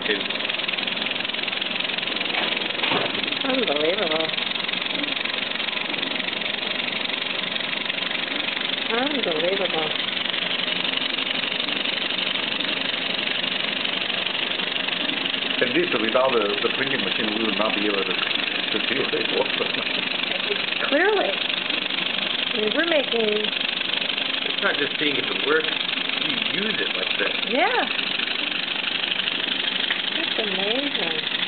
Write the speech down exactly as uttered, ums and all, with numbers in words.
too. Unbelievable. Unbelievable. And this, without the, the printing machine, we would not be able to, to do it also. Clearly. I mean, we're making... It's not just seeing if it works, you use it like this. Yeah. That's amazing.